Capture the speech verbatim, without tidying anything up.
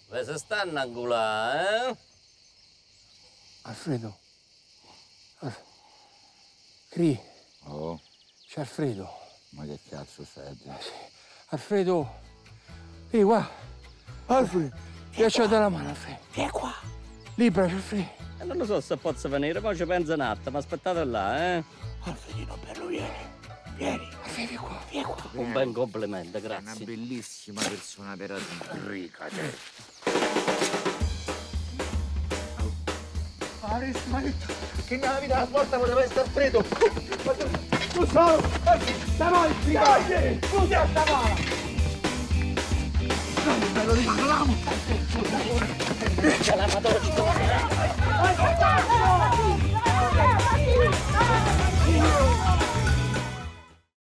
Dove si stanno angolà, eh? Alfredo. Alf... Cri. Oh. C'è Alfredo. Ma che cazzo sei? Alfredo. Ehi, qua. Alfredo. Ti lascio dare la mano, Alfredo. Vieni qua. Libera, Alfredo. Eh, non lo so se posso venire, poi ci penso un attimo, aspettate là, eh? Alfredino bello, vieni. Vieni. Alfredo, vieni qua, vieni qua. Un bel complimento, È una grazie. bellissima persona per ricca, te. Maris, marito, che nella vita la sporta poteva essere Alfredo. Tu solo, davanti, brigate, tutti a stavare. Me lo ricordiamo. C'è la madonna.